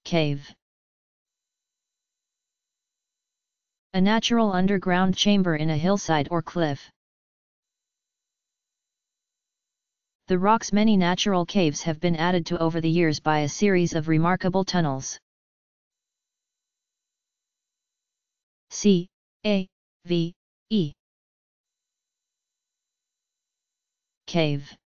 Cave. A natural underground chamber in a hillside or cliff. The rock's many natural caves have been added to over the years by a series of remarkable tunnels. C A V E. Cave.